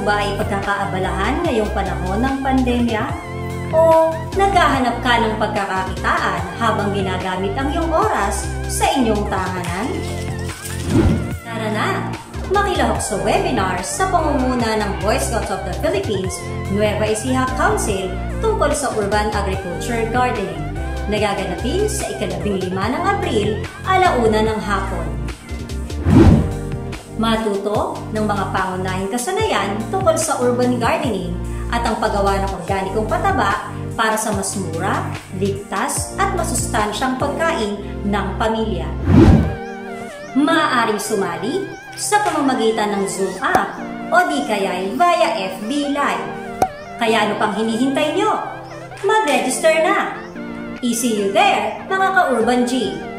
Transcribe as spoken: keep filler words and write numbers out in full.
ba ay pagkakaabalahan ngayong panahon ng pandemya? O naghahanap ka ng pagkakakitaan habang ginagamit ang iyong oras sa inyong tahanan? Tara na! Makilahok sa webinar sa pangunguna ng Boy Scouts of the Philippines Nueva Ecija Council tungkol sa Urban Agriculture Gardening. Nagaganapin sa ikalabing lima ng Abril, alauna ng hapon. Matuto ng mga pangunahing kasanayan tungkol sa urban gardening at ang paggawa ng organikong pataba para sa mas mura, ligtas at masustansyang pagkain ng pamilya. Maaaring sumali sa pamamagitan ng Zoom app o di kaya'y via F B Live. Kaya ano pang hinihintay nyo? Mag-register na! E C U there, mga ka-Urban G!